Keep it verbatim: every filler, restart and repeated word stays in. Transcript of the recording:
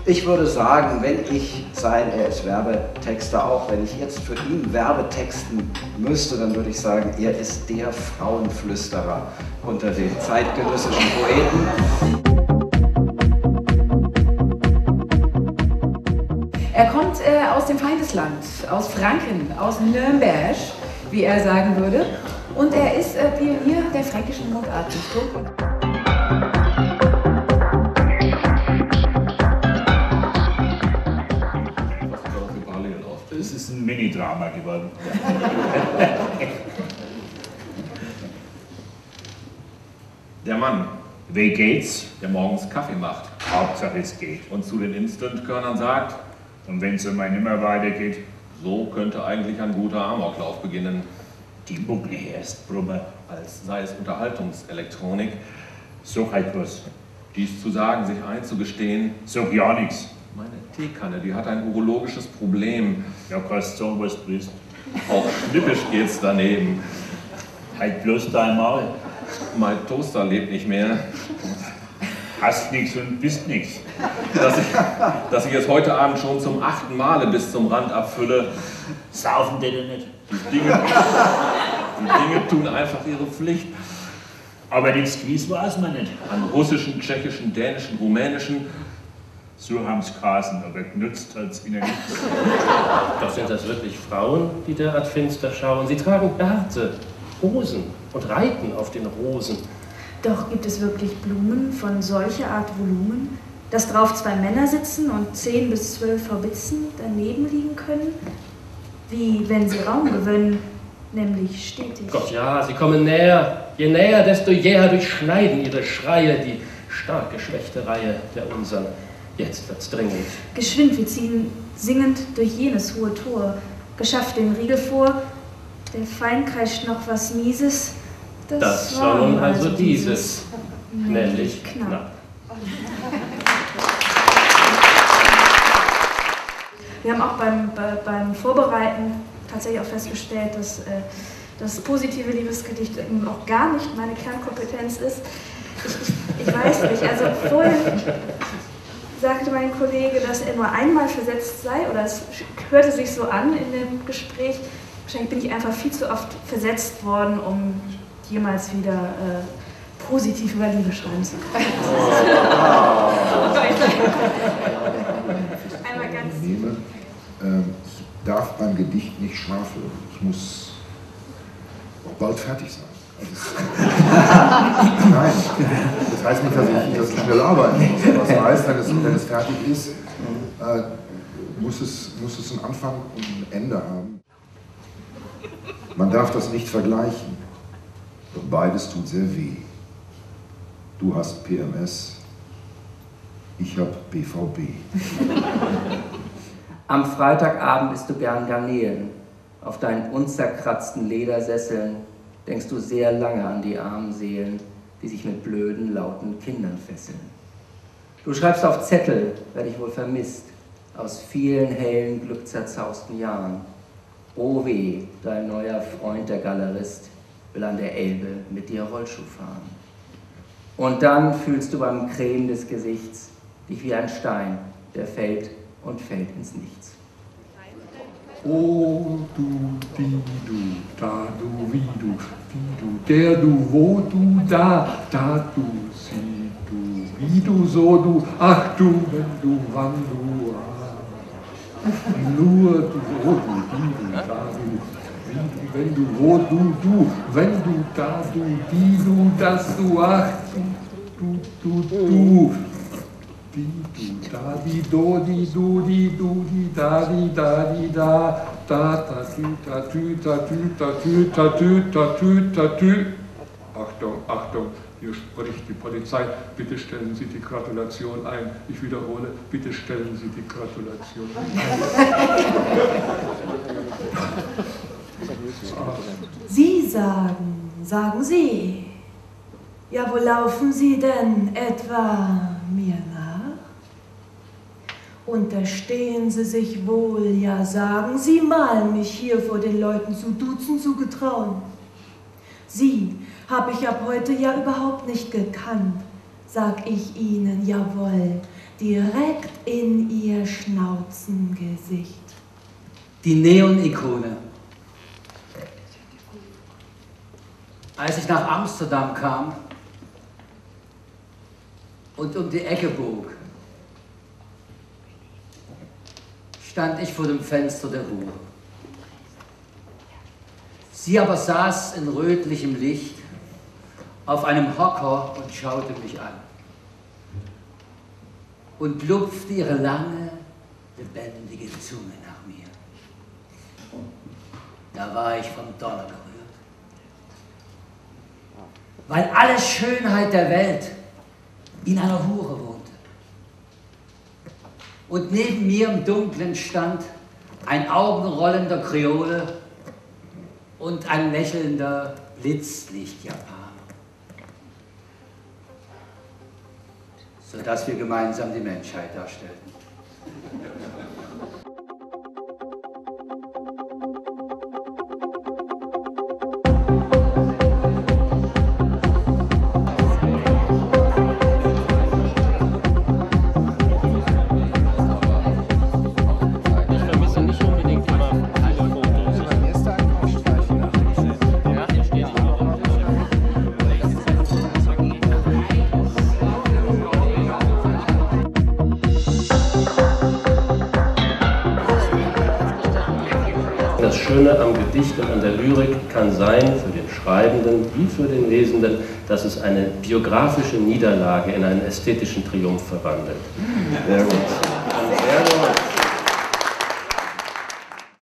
Ich würde sagen, wenn ich sein, er ist Werbetexter auch, wenn ich jetzt für ihn Werbetexten müsste, dann würde ich sagen, er ist der Frauenflüsterer unter den zeitgenössischen Poeten. Er kommt äh, aus dem Feindesland, aus Franken, aus Nürnberg, wie er sagen würde. Und er ist äh, Pionier der fränkischen Mundartdichtung. Es ist ein Mini-Drama geworden. Der Mann, Way Gates, der morgens Kaffee macht. Hauptsache es geht. Und zu den Instant-Körnern sagt, und wenn es immer nimmer weitergeht, so könnte eigentlich ein guter Amoklauf beginnen. Die Mucke erst Brumme, als sei es Unterhaltungselektronik. So halt was. Dies zu sagen, sich einzugestehen, so ja nix. Meine Teekanne, die hat ein urologisches Problem. Ja, kannst so was du bist. Auch schnippisch geht's daneben. Halt bloß dein Maul. Mein Toaster lebt nicht mehr. Hast nix und bist nix. Dass ich, dass ich es heute Abend schon zum achten Male bis zum Rand abfülle. Saufen die denn nicht? Die Dinge, die Dinge tun einfach ihre Pflicht. Aber den Skis weiß man nicht. An russischen, tschechischen, dänischen, rumänischen. So haben's Kasen, aber genützt hat's ihnen nichts. Doch sind das wirklich Frauen, die derart finster schauen? Sie tragen Bärte, Hosen und reiten auf den Rosen. Doch gibt es wirklich Blumen von solcher Art Volumen, dass drauf zwei Männer sitzen und zehn bis zwölf Haubitzen daneben liegen können? Wie wenn sie Raum gewöhnen, nämlich stetig. Gott ja, sie kommen näher. Je näher, desto jäher durchschneiden ihre Schreie die stark geschwächte Reihe der unseren. Jetzt wird's dringend. Geschwind, wir ziehen singend durch jenes hohe Tor, geschafft den Riegel vor, der Feind kreischt noch was Mieses. Das, das war nun also dieses, nämlich knapp. knapp. Wir haben auch beim, bei, beim Vorbereiten tatsächlich auch festgestellt, dass äh, das positive Liebesgedicht eben auch gar nicht meine Kernkompetenz ist. Ich, ich, ich weiß nicht, also vorhin sagte mein Kollege, dass er nur einmal versetzt sei, oder es hörte sich so an in dem Gespräch. Wahrscheinlich bin ich einfach viel zu oft versetzt worden, um jemals wieder äh, positiv über Liebe schreiben zu können. Einmal ganz. Ich nehme, ähm, ich darf beim Gedicht nicht schwafeln. Ich muss bald fertig sein. Nein, das heißt nicht, dass ich, dass ich schnell arbeiten muss. Aber das heißt, wenn es, wenn es fertig ist, äh, muss, es, muss es einen Anfang und ein Ende haben. Man darf das nicht vergleichen, doch beides tut sehr weh. Du hast P M S, ich hab B V B. Am Freitagabend isst du gern Garnelen. Auf deinen unzerkratzten Ledersesseln denkst du sehr lange an die armen Seelen, die sich mit blöden, lauten Kindern fesseln. Du schreibst auf Zettel, werde ich wohl vermisst, aus vielen hellen, glückzerzausten Jahren. O weh, dein neuer Freund, der Galerist, will an der Elbe mit dir Rollschuh fahren. Und dann fühlst du beim Krähen des Gesichts dich wie ein Stein, der fällt und fällt ins Nichts. Oh, du, die, du, da, du, wie, du, wie, du, der, du, wo, du, da, da, du, sie, du, wie, du, so, du, ach, du, wenn, du, wann, du, ah. Nur du, wo, du, die, du, da, du, wie, du, wenn, du, wo, du, du, wenn, du, da, du, die, du, das, du, ach, du, du, du, du. Die, du, da, die, do, die, du, die, du, die, da, die, da, die, da, da, ta, tü, ta, tü, ta, tü, ta, tü, ta, tü, ta, tü, ta, tü. Achtung, Achtung, hier spricht die Polizei. Bitte stellen Sie die Gratulation ein. Ich wiederhole, bitte stellen Sie die Gratulation ein. Sie sagen, sagen Sie. Ja, wo laufen Sie denn etwa mir nach? Unterstehen Sie sich wohl, ja, sagen Sie mal, mich hier vor den Leuten zu duzen zu getrauen. Sie hab ich ab heute ja überhaupt nicht gekannt, sag ich Ihnen, jawohl, direkt in ihr Schnauzengesicht. Die Neon-Ikone. Als ich nach Amsterdam kam und um die Ecke bog, stand ich vor dem Fenster der Ruhe. Sie aber saß in rötlichem Licht auf einem Hocker und schaute mich an und lupfte ihre lange, lebendige Zunge nach mir. Da war ich vom Donner berührt. Weil alle Schönheit der Welt in einer Hure wohnte. Und neben mir im Dunklen stand ein augenrollender Kreole und ein lächelnder Blitzlicht-Japaner. Sodass wir gemeinsam die Menschheit darstellten. Das Schöne am Gedicht und an der Lyrik kann sein, für den Schreibenden wie für den Lesenden, dass es eine biografische Niederlage in einen ästhetischen Triumph verwandelt. Sehr gut. Sehr gut.